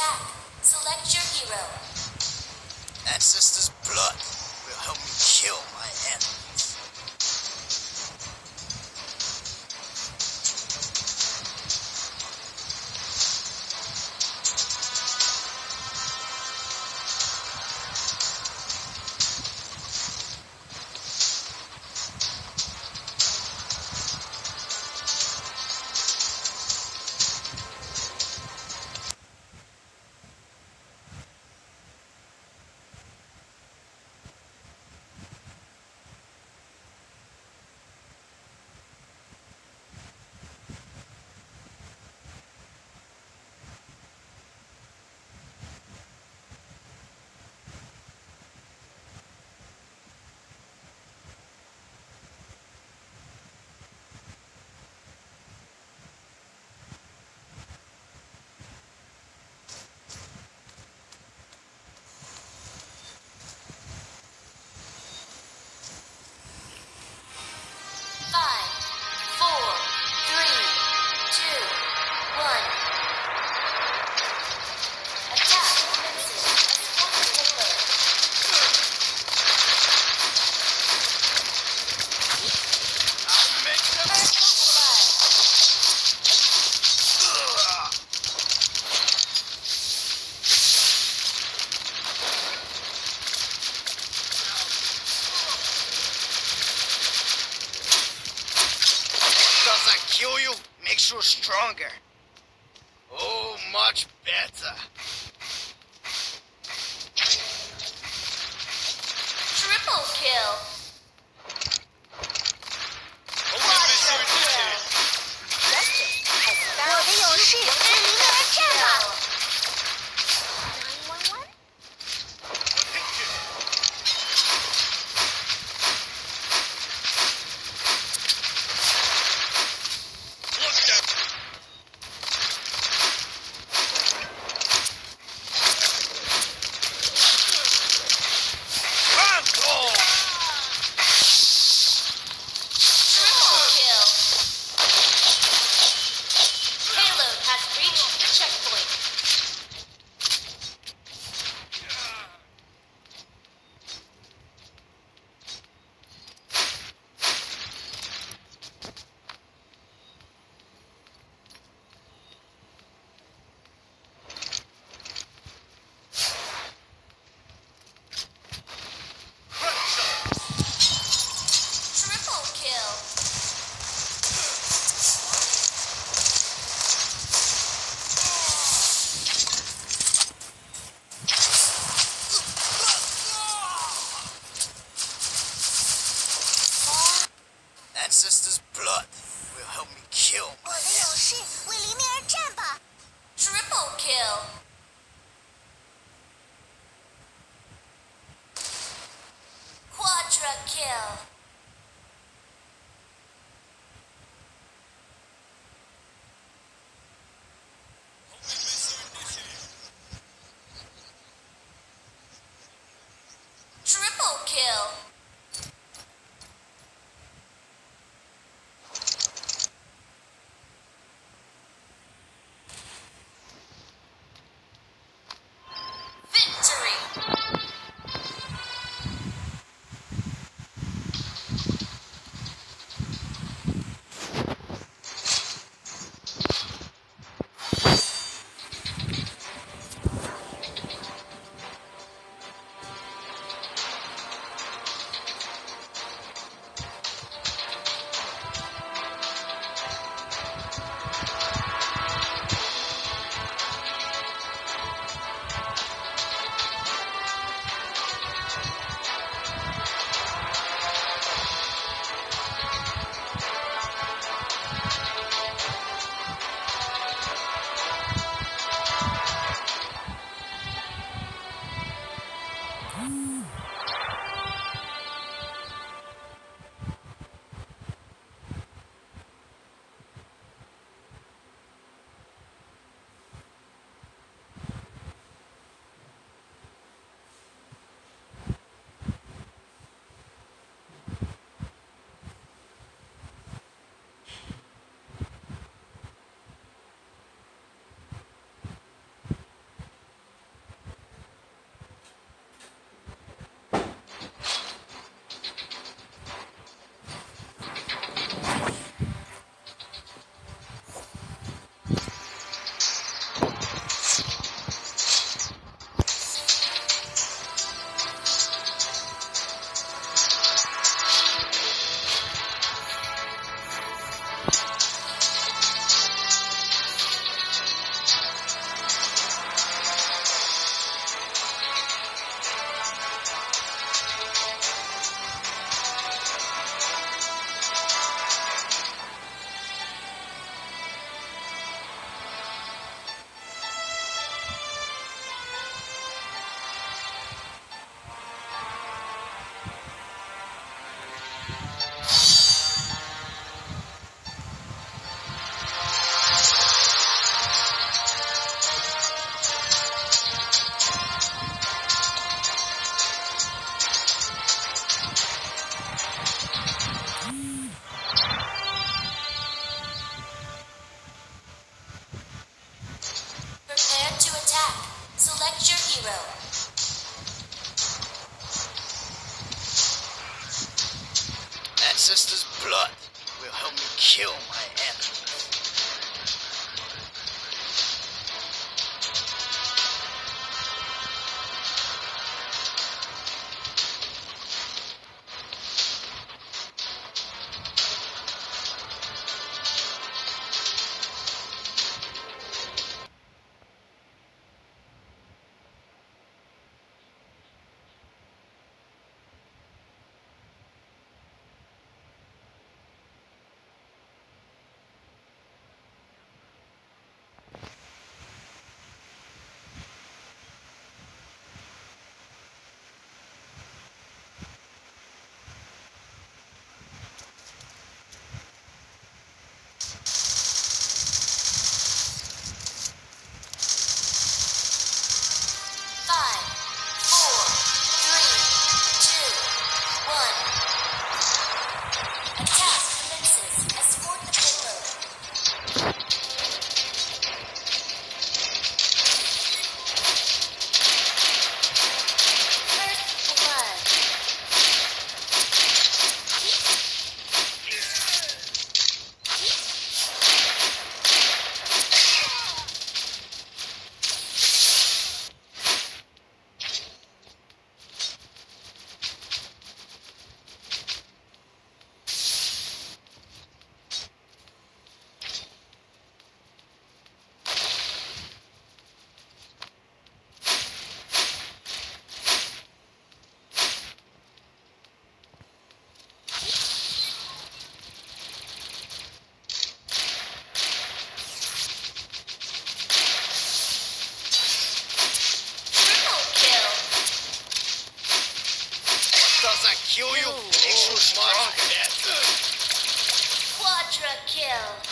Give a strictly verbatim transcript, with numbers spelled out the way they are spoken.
attack. Select your hero. Ancestors' blood will help me kill my enemies. Five, four, three, two, one. Attack commencing. Escort payload. I'll make them First blood. Does that kill you? Makes you stronger. Oh, much better. Triple kill. Quadra kill. Justice has 我 found 的勇士为黎明而战吧！ Triple kill. Payload has reached the checkpoint. Triple kill. Ancestors' blood will help me kill 我 my 的勇 enemies. 士为黎明而战吧！ Triple kill. Quadra kill. Triple kill. hero. Ancestors' blood will help me kill my enemies. Five, four, three, two, one. Attack commences. Escort the payload. First blood. Doesn't kill you, makes you stronger. Quadra kill.